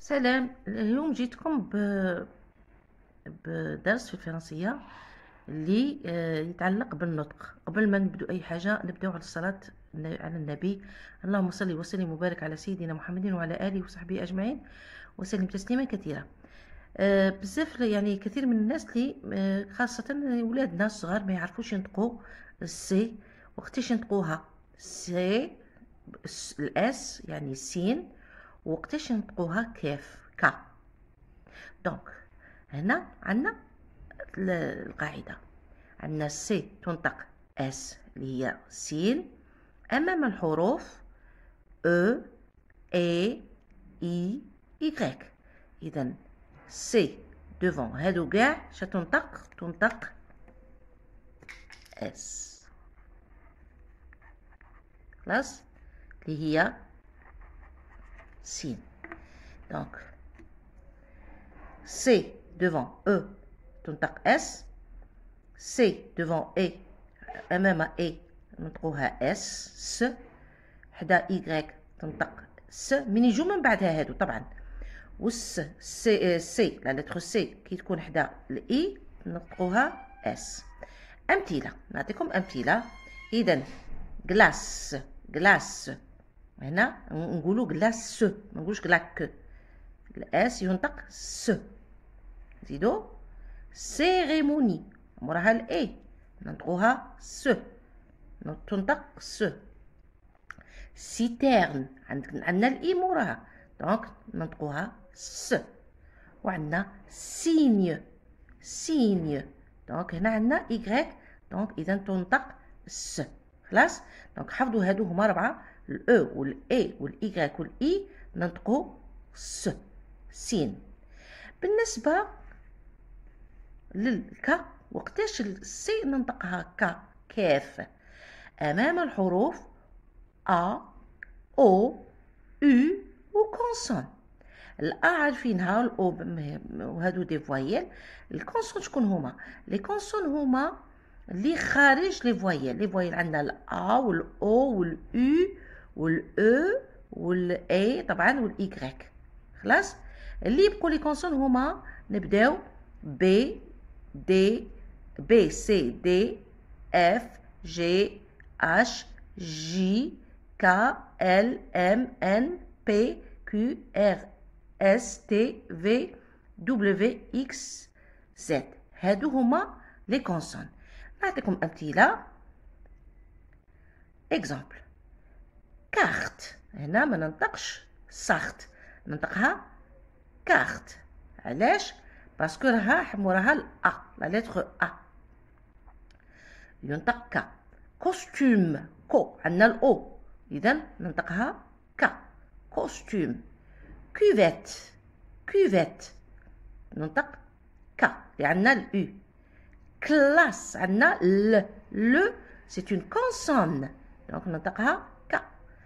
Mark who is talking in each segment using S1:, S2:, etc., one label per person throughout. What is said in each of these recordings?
S1: سلام. اليوم جيتكم بدرس في الفرنسية اللي يتعلق بالنطق. قبل ما نبدأ أي حاجة نبدأ على الصلاة على النبي. اللهم صل وسلم وبارك على سيدنا محمد وعلى آله وصحبه أجمعين وسلم تسليما كثيرا. بزاف يعني كثير من الناس اللي خاصة ولادنا الصغار ما يعرفوش ينطقوا السي. وقتاش ينطقوها سي الاس يعني سين، وقتاش ينطقوها كاف كا. دونك هنا عندنا القاعدة، عندنا سي تنطق اس اللي هي سين أمام الحروف او اي اي إيكغيك. إذا سي دوفون هادو كاع تنطق اس. خلاص اللي هي سين. دونك سي devant E تنطق S، C devant E أمام E ننطقوها S، س حدا Y تنطق س من يجو من بعدها هادو طبعا. والس سي لا لتر سي كي تكون حدا الإي ننطقوها S. أمثلة نعطيكم أمثلة. إذا جلاس هنا نقولو جلاس، ما نقولوش جلاك. الأس ينطق س. زيدو سيريموني موراها الاي ننطقوها س، تنطق س. سيتيرن عندنا الاي موراها دونك ننطقوها س. وعندنا سيني دونك هنا عندنا ايكغيك دونك اذا تنطق س. خلاص دونك حفظوا هادو هما 4، الاو والاي والايكغيك والاي ننطقو س سين. بالنسبة للكا وقتاش السي ننطقها كا كاف أمام الحروف أ أو أو وكونسون. الأ عارفينها الأو وهادو دي فوايل. الكونسون شكون هما؟ لي كونسون هما اللي خارج لي فوايل. لي فوايل عندنا الأ والأو والأو والأو والأي طبعا والإيكغيك. خلاص اللي يبقوا لي كونسون هما نبداو بي دي بي سي دي اف جي اش جي كا ال ام ان بي كيو ار اس تي في دبليو اكس زد. هادو هما لي كونسون. نعطيكم امثله. اكزامبل كارت، هنا ما ننطقش ساخت ننطقها كارت. علاش؟ باسكو راها موراها الأ لا لتر أ ينطق كا. كوستيم كو عندنا الأو إذا ننطقها كا كوستيم. كوفيت ننطق كا اللي عندنا الأو. كلاس عندنا ل سي اون كونسون دونك ننطقها كا.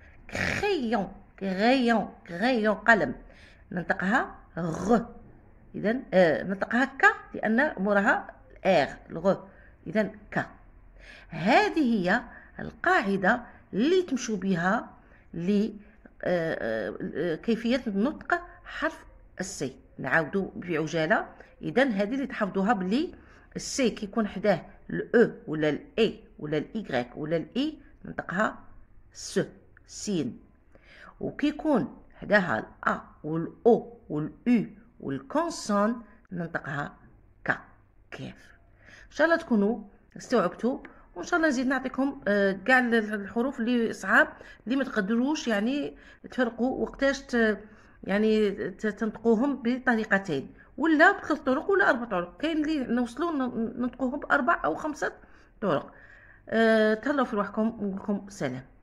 S1: كريون قلم ننطقها غ. إذا ننطقها ك لأن موراها ار الغ. إذا ك. هذه هي القاعدة اللي تمشوا بها لكيفية نطق حرف السي. نعاودوا بعجالة. إذا هذه اللي تحفظوها بلي السي كي يكون حداه الأو ولا الأي ولا الإيكغيك ولا الإي ننطقها س سين. وكي يكون حداها الأ والأو والأو والكونسون ننطقها كا كيف. ان شاء الله تكونوا استوعبتوا، وان شاء الله نزيد نعطيكم كاع الحروف اللي صعاب اللي ما تقدروش يعني تفرقوا وقتاش يعني تنطقوهم بطريقتين ولا بثلاث طرق ولا 4 طرق. كاين اللي نوصلوا ننطقوهم ب4 أو 5 طرق. تهلاو في روحكم ونقول لكم سلام.